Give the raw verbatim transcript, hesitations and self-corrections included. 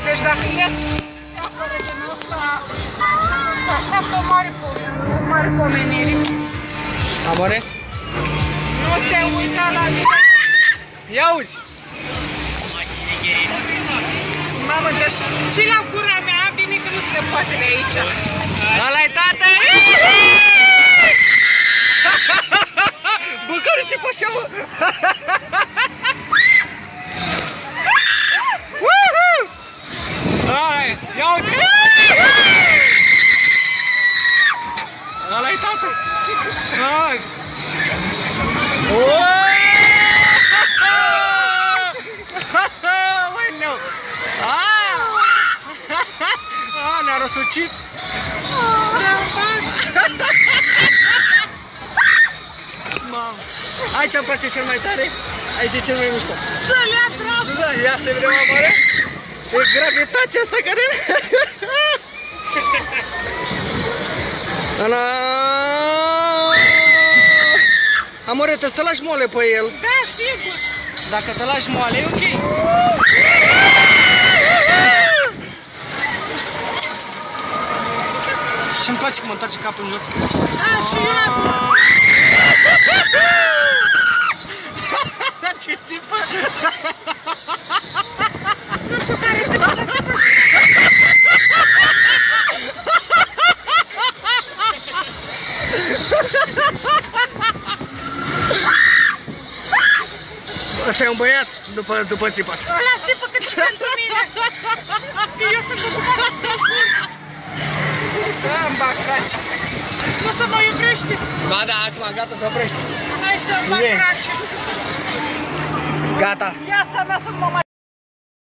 Deci dacă ies de acolo din ăsta, așteaptă o mare, o mare pomenire. Amore? Nu te uita la mine. Ia uzi! Mamă, deci și la gura mea, bine că nu se ne poate de aici. Ăla-i tată! Bă, care ce așa, mă? Hai, ia uite! Ăla-i tată! Hai! Ueleu! Aaa! Ne-a răsucit! Mamă! Aici îmi place cel mai tare, aici e cel mai mișto. Să le atrag! Da, ia să te vedem, amore. E gravitația asta care... Ana... Amore, te să lași moale pe el. Da, sigur! Dacă te lași moale, e ok. Și-mi place că mă întoarce capul în jos. Da, și eu! Ce țipă! Nu știu care te poate țipă. Ăsta e un băiat după, după țipat. Ăla țipă cât și pentru mine. Că eu sunt ocupată să mă pun. Să-mi bag craci. Nu să mă iubește. Ba da, acum gata, se oprește. Hai să-mi bag E. craci. Gata. Viața mea să mă mai...